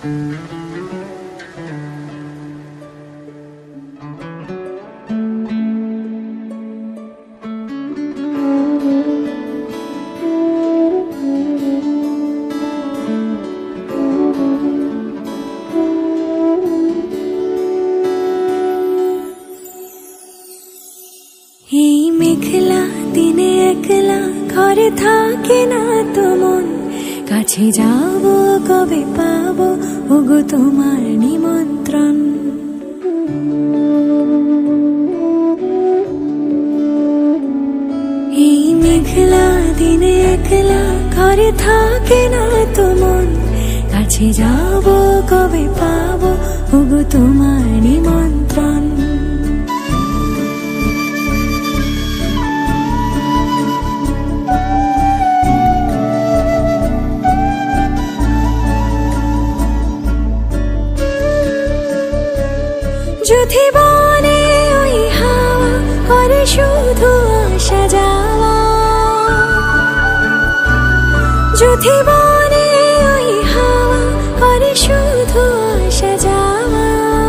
এই মেঘলা দিনে একলা ঘরে থাকে না তো মন, কাছে যাব কবে পাবো ওগো তোমার নিমন্ত্রণ। এই মেঘলা দিনে একলা ঘরে থাকে না তো মন, কাছে যাব কবে পাবো ওগো তোমার নিমন্ত্রণ। যদি বনে ওই হাওয়া করে শুধু আসা যাওয়া, যদি বনে ওই হাওয়া করে শুধু আসা যাওয়া,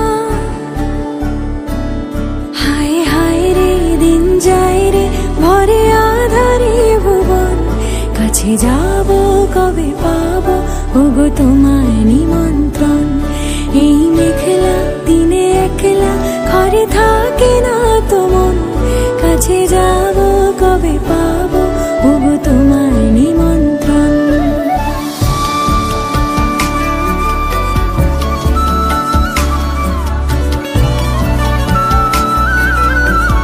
হায় হায় রে দিন যায় রে ভরে আধারে ভুবন, কাছে যাব কবে পাবো ওগো তোমার নিমন্ত্রণ। এই মেঘলা দিনে একলা ঘরে থাকে না